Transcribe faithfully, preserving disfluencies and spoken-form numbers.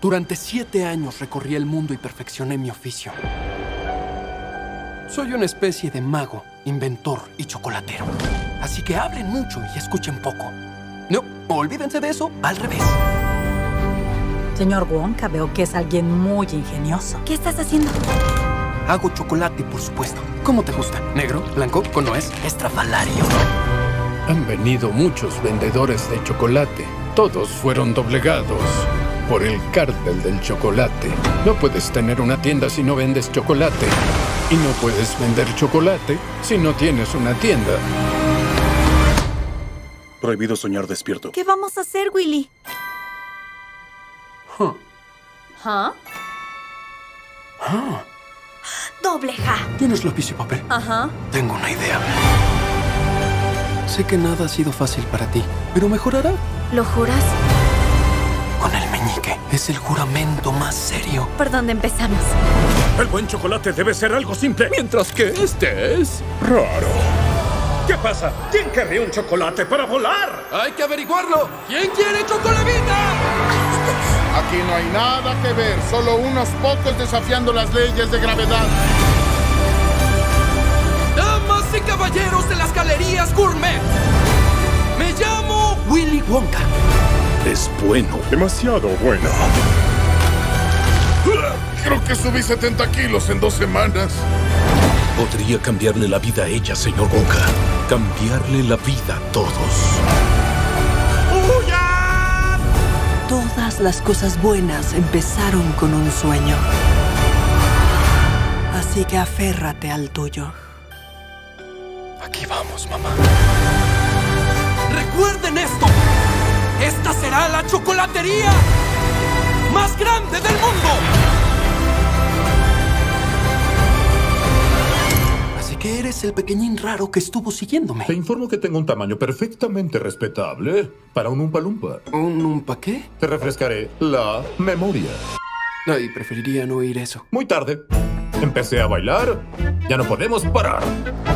Durante siete años recorrí el mundo y perfeccioné mi oficio. Soy una especie de mago, inventor y chocolatero. Así que hablen mucho y escuchen poco. No, olvídense de eso, al revés. Señor Wonka, veo que es alguien muy ingenioso. ¿Qué estás haciendo? Hago chocolate, por supuesto. ¿Cómo te gusta? ¿Negro? ¿Blanco? ¿Con nuez? ¿Estrafalario? Han venido muchos vendedores de chocolate. Todos fueron doblegados por el cártel del chocolate. No puedes tener una tienda si no vendes chocolate. Y no puedes vender chocolate si no tienes una tienda. Prohibido soñar despierto. ¿Qué vamos a hacer, Willy? Huh. ¿Ah? Ah. Doble ja. ¿Tienes lápiz y papel? Ajá. Tengo una idea. Sé que nada ha sido fácil para ti, pero mejorará. ¿Lo juras? Con el meñique. Es el juramento más serio. ¿Por dónde empezamos? El buen chocolate debe ser algo simple. Mientras que este es raro. ¿Qué pasa? ¿Quién querría un chocolate para volar? ¡Hay que averiguarlo! ¿Quién quiere chocolavita? Aquí no hay nada que ver, solo unos pocos desafiando las leyes de gravedad. Damas y caballeros de las galerías gourmet, me llamo Willy Wonka. Es bueno. Demasiado bueno. Creo que subí setenta kilos en dos semanas. Podría cambiarle la vida a ella, señor Wonka. Cambiarle la vida a todos. Todas las cosas buenas empezaron con un sueño. Así que aférrate al tuyo. Aquí vamos, mamá. ¡Recuerden esto! ¡Esta será la chocolatería más grande del mundo! Así que eres el pequeñín raro que estuvo siguiéndome. Te informo que tengo un tamaño perfectamente respetable para un Oompa Loompa. ¿Un Oompa qué? Te refrescaré la memoria. Ay, preferiría no oír eso. Muy tarde. Empecé a bailar. Ya no podemos parar.